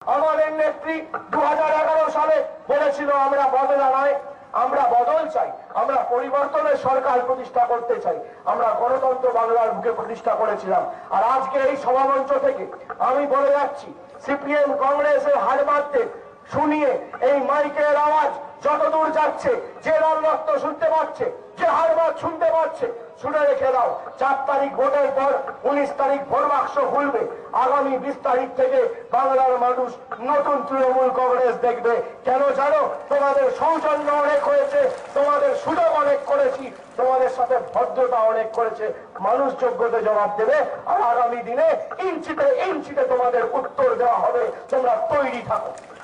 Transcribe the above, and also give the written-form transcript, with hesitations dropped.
আমাদের নেত্রী 2011 সালে বলেছিল আমরা বদলা নয়, আমরা বদল চাই, আমরা পরিবর্তনের সরকার প্রতিষ্ঠা করতে চাই, আমরা গণতন্ত্র বাংলার বুকে প্রতিষ্ঠা করেছিলাম। আর আজকে এই সভামঞ্চ থেকে আমি বলে যাচ্ছি, সিপিএম কংগ্রেসের হারমাতদের শুনিয়ে এই মাইকের আওয়াজ যতদূর যাচ্ছে, যে লাল রক্ত শুনতে পাচ্ছে, যে হারমাত শুনতে পাচ্ছে, শুনে রেখে দাও, 4 তারিখ ভোটের পর 19 তারিখ ভোট বাক্স খুলবে। আগামী 20 তারিখ থেকে বাংলার মানুষ নতুন তৃণমূল কংগ্রেস দেখবে। কেন জানো? তোমাদের সৌজন্য অনেক হয়েছে, তোমাদের সুযোগ অনেক করেছি, তোমাদের সাথে ভদ্রতা অনেক করেছে, মানুষ যোগ্যতা জবাব দেবে। আর আগামী দিনে ইঞ্চিতে ইঞ্চিতে তোমাদের উত্তর দেওয়া হবে। তোমরা তৈরি থাকো।